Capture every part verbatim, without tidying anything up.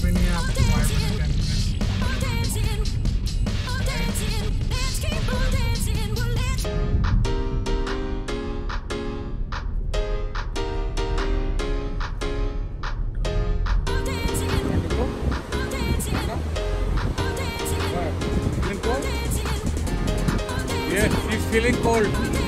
भी नहीं है आपको five minute ten minute Yes, she's feeling cold.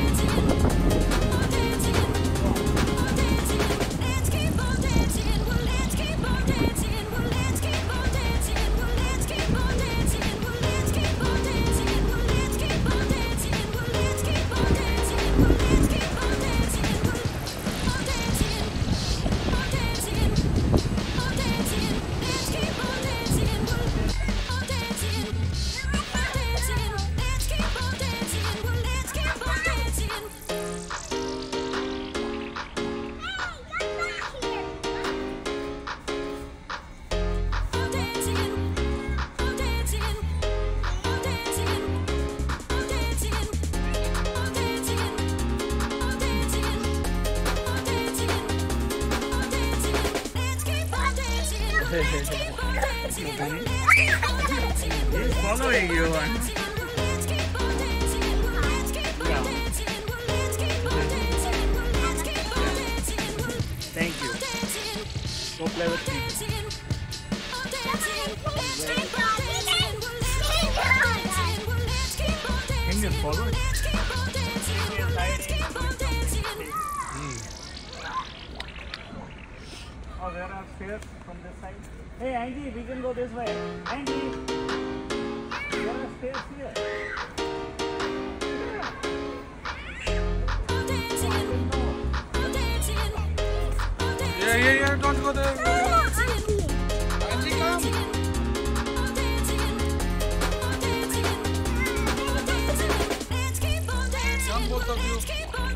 He's following you. Thank you. Go play with me. Indian follow it. Oh, there are stairs from this side. Hey Angie, we can go this way. Angie, there are stairs here. Yeah, yeah, yeah, don't go there. Angie, come. Come, both of you.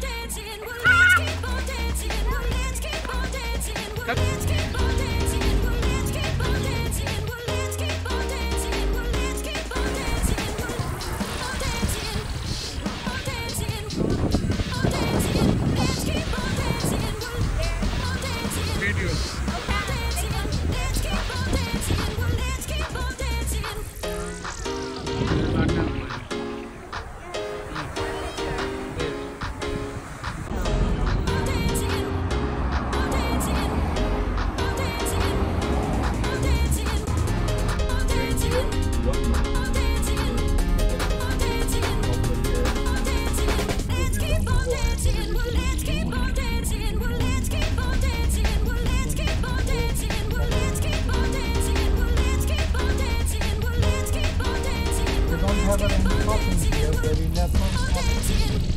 Have any problems here, but we have no problems.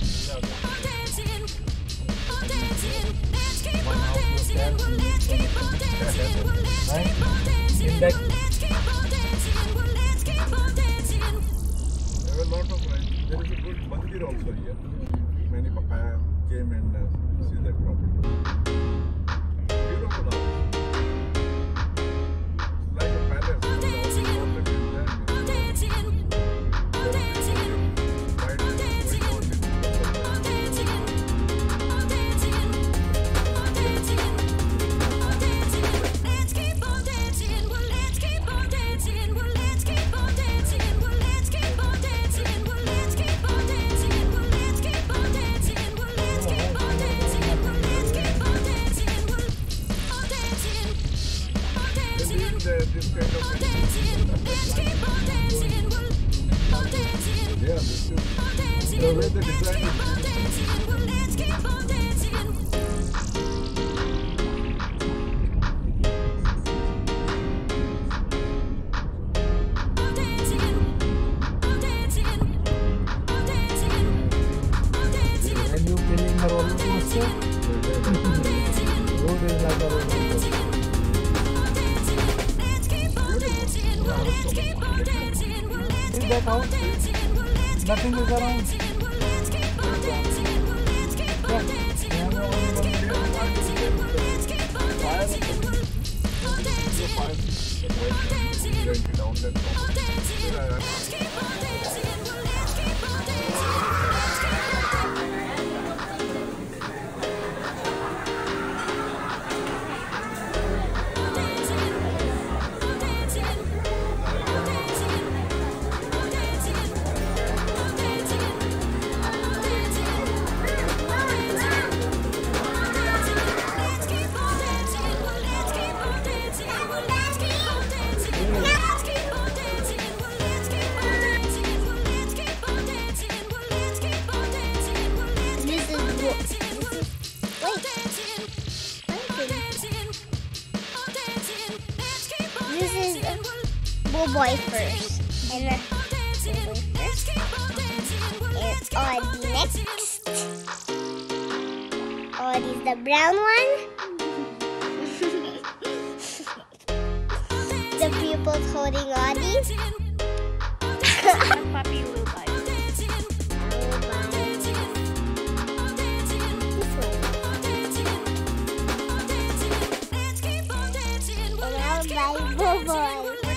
One house was there, right? In that there were a lot of rice. There is a good mandir also here. Many papaya came and uh, see that property. Beautiful house. Like a palace. This kind of yeah, this is the way the design is. And you feeling her roller coaster? Road is like a roller coaster. Is that out? Nothing is around. is Boo Boy first. And then Boo Boy first. And Audie next. Audie's the brown one. The pupils holding Audie. The puppy will bite. And I'll buy Boo Boy.